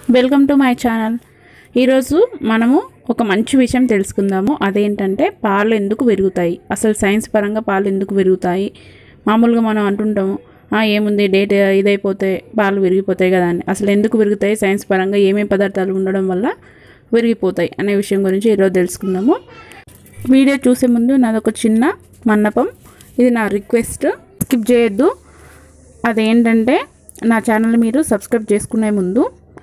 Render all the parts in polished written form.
Welcome to my channel. ఈరోజు మనము ఒక మంచి విషయం తెలుసుకుందాము. అదేంటంటే పాలు ఎందుకు విరుగుతాయి, అసలు సైన్స్ పరంగా పాలు ఎందుకు విరుగుతాయి. మామూలుగా మనం అంటుంటాము ఏముంది డేట్ ఇదైపోతే పాలు విరిగిపోతాయి కదా అని. అసలు ఎందుకు విరుగుతాయి, సైన్స్ పరంగా ఏమేమి పదార్థాలు ఉండడం వల్ల విరిగిపోతాయి అనే విషయం గురించి ఈరోజు తెలుసుకుందాము. వీడియో చూసే ముందు నాదొక చిన్న మన్నపం, ఇది నా రిక్వెస్ట్, స్కిప్ చేయొద్దు. అదేంటంటే నా ఛానల్ మీరు సబ్స్క్రైబ్ చేసుకునే ముందు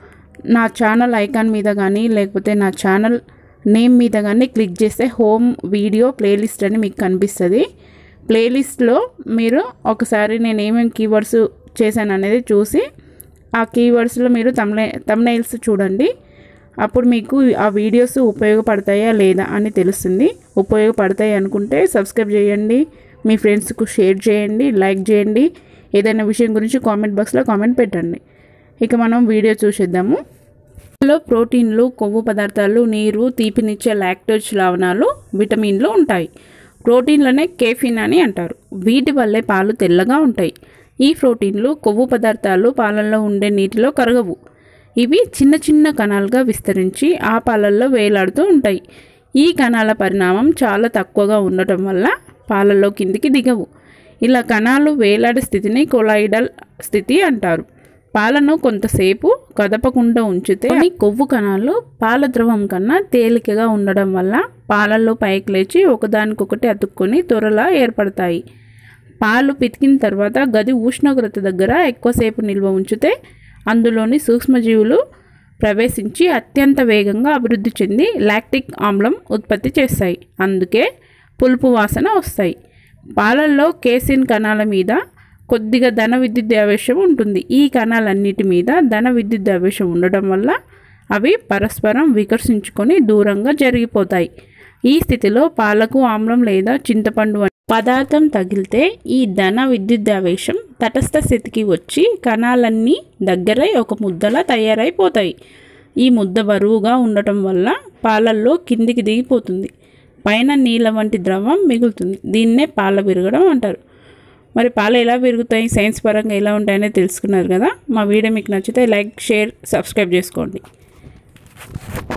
నా ఛానల్ ఐకాన్ మీద కానీ లేకపోతే నా ఛానల్ నేమ్ మీద కానీ క్లిక్ చేస్తే హోమ్ వీడియో ప్లేలిస్ట్ అని మీకు కనిపిస్తుంది. ప్లేలిస్ట్లో మీరు ఒకసారి నేను ఏమేమి కీవర్డ్స్ చేశాను అనేది చూసి ఆ కీవర్డ్స్లో మీరు తమ్నైల్స్ చూడండి. అప్పుడు మీకు ఆ వీడియోస్ ఉపయోగపడతాయా లేదా అని తెలుస్తుంది. ఉపయోగపడతాయి అనుకుంటే సబ్స్క్రైబ్ చేయండి, మీ ఫ్రెండ్స్కు షేర్ చేయండి, లైక్ చేయండి. ఏదైనా విషయం గురించి కామెంట్ బాక్స్లో కామెంట్ పెట్టండి. ఇక మనం వీడియో చూసేద్దాము. ఇందులో ప్రోటీన్లు, కొవ్వు పదార్థాలు, నీరు, తీపినిచ్చే లాక్టోజ్ లవణాలు, విటమిన్లు ఉంటాయి. ప్రోటీన్లనే కేఫిన్ అని అంటారు. వీటి వల్లే పాలు తెల్లగా ఉంటాయి. ఈ ప్రోటీన్లు, కొవ్వు పదార్థాలు పాలల్లో ఉండే నీటిలో కరగవు. ఇవి చిన్న చిన్న కణాలుగా విస్తరించి ఆ పాలల్లో వేలాడుతూ ఉంటాయి. ఈ కణాల పరిణామం చాలా తక్కువగా ఉండటం వల్ల పాలల్లో కిందికి దిగవు. ఇలా కణాలు వేలాడే స్థితిని కొలాయిడల్ స్థితి అంటారు. పాలను కొంతసేపు కదపకుండా ఉంచితే కొవ్వు కణాలు పాల ద్రవం కన్నా తేలికగా ఉండడం వల్ల పాలల్లో పైకి లేచి ఒకదానికొకటి అతుక్కొని త్వరలా ఏర్పడతాయి. పాలు పితికిన తర్వాత గది ఉష్ణోగ్రత దగ్గర ఎక్కువసేపు నిల్వ ఉంచితే అందులోని సూక్ష్మజీవులు ప్రవేశించి అత్యంత వేగంగా అభివృద్ధి చెంది లాక్టిక్ ఆమ్లం ఉత్పత్తి చేస్తాయి. అందుకే పులుపు వాసన వస్తాయి. పాలల్లో కేసిన్ కణాల మీద కొద్దిగా ధన విద్యుద్వేశం ఉంటుంది. ఈ కణాలన్నిటి మీద ధన విద్యుద్వేశం ఉండడం వల్ల అవి పరస్పరం వికర్షించుకొని దూరంగా జరిగిపోతాయి. ఈ స్థితిలో పాలకు ఆమ్లం లేదా చింతపండు పదార్థం తగిలితే ఈ ధన విద్యుద్వేశం తటస్థ స్థితికి వచ్చి కణాలన్నీ దగ్గరై ఒక ముద్దలా తయారైపోతాయి. ఈ ముద్ద బరువుగా ఉండటం వల్ల పాలల్లో కిందికి దిగిపోతుంది. పైన నీళ్ళ వంటి ద్రవం మిగులుతుంది. దీన్నే పాల విరగడం అంటారు. మరి పాలు ఎలా విరుగుతాయి, సైన్స్ పరంగా ఎలా ఉంటాయనేది తెలుసుకున్నారు కదా. మా వీడియో మీకు నచ్చితే లైక్, షేర్, సబ్స్క్రైబ్ చేసుకోండి.